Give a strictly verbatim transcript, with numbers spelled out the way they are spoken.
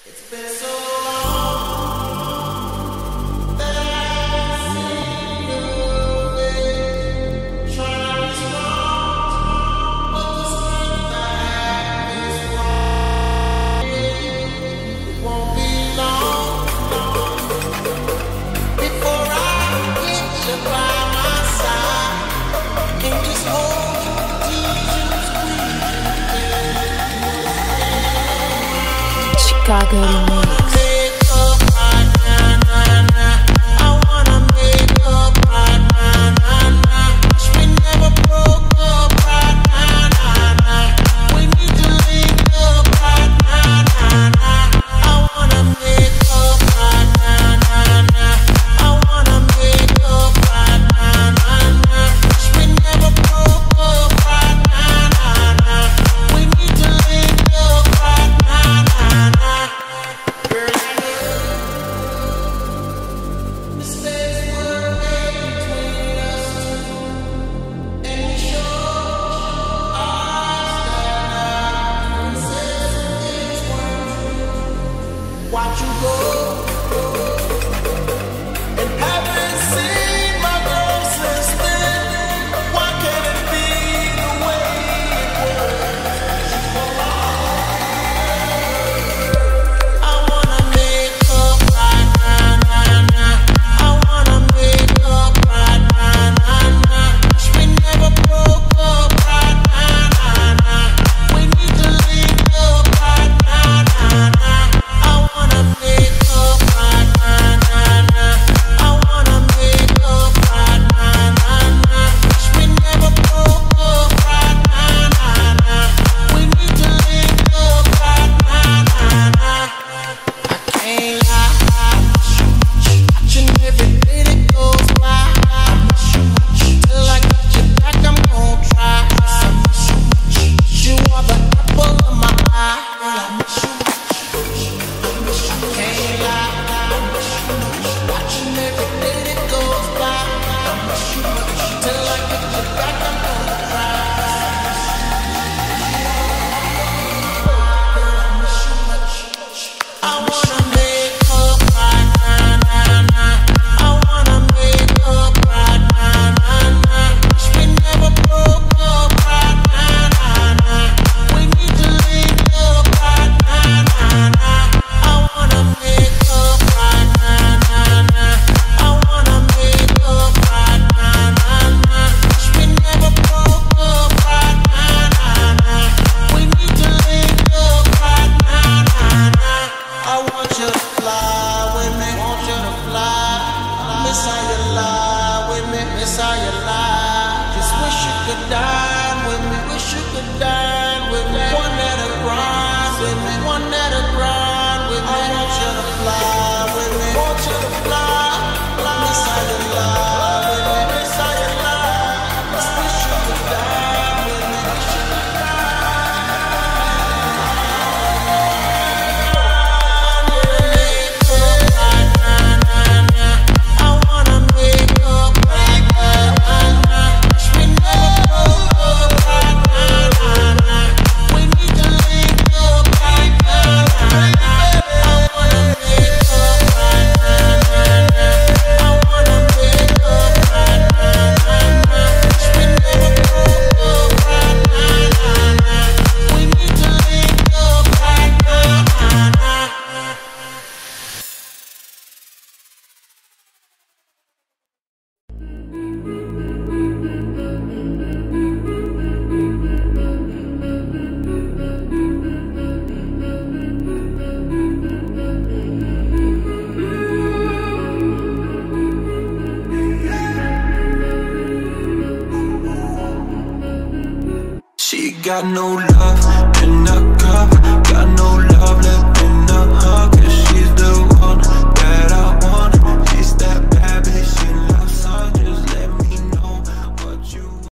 Chicago Remix. Watch you go, and haven't seen my girl since then. Why can't it be the way it was? I wanna make up right now, nah, nah. I wanna make up right now, nah, nah. We never broke up right now, nah, nah. We need to link up right now, nah, nah. I wanna make up right now, nah, nah. I wanna make up right now, nah, nah. We never broke up right now, nah, nah. We need to link up right now, nah, nah. I can't lie, watching every day that goes by. Till I get you back, I'm gon' try. You are the apple of my eye. I miss you. Can't lie, watching every day that goes by. Till I get you back, I'm gonna try. I wanna make up right now, nah, nah. I wanna make up right now, nah, nah. We never broke up right now, nah, nah. We need to link up right now, nah, nah. I wanna make up right now, nah, nah. I wanna make up right now, nah, nah. We never broke up right now, nah, nah. We need to link up right now, nah, nah. I want you to fly with me, want you to fly. Miss how you lie with me, miss how you lie. Just wish you could dine with me, wish you could dine with me. One that'll grind with me, one that'll grind with me. I want you to fly with me, want you to fly. Miss how you lie with me, miss how you lie. Just wish you could dine with me, wish you could Got no love in a cup, got